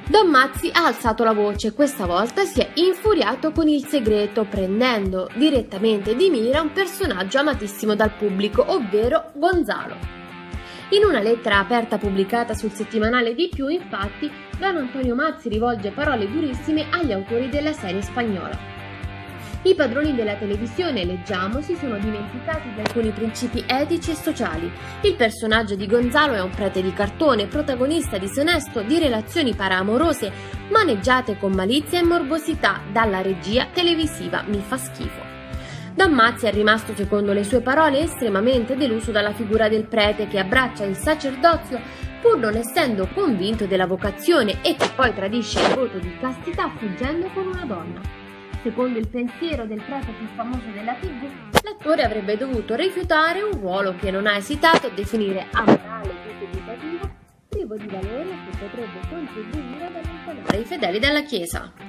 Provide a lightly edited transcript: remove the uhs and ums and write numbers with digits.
Don Mazzi ha alzato la voce e questa volta si è infuriato con il segreto, prendendo direttamente di mira un personaggio amatissimo dal pubblico, ovvero Gonzalo. In una lettera aperta pubblicata sul settimanale Di Più, infatti, Don Antonio Mazzi rivolge parole durissime agli autori della serie spagnola. I padroni della televisione, leggiamo, si sono dimenticati di alcuni principi etici e sociali. Il personaggio di Gonzalo è un prete di cartone, protagonista disonesto di relazioni paraamorose maneggiate con malizia e morbosità dalla regia televisiva. Mi fa schifo. Don Mazzi è rimasto, secondo le sue parole, estremamente deluso dalla figura del prete che abbraccia il sacerdozio pur non essendo convinto della vocazione e che poi tradisce il voto di castità fuggendo con una donna. Secondo il pensiero del prete più famoso della TV, l'attore avrebbe dovuto rifiutare un ruolo che non ha esitato a definire amorale e diseducativo, privo di valore e che potrebbe contribuire ad allontanare i fedeli dalla Chiesa.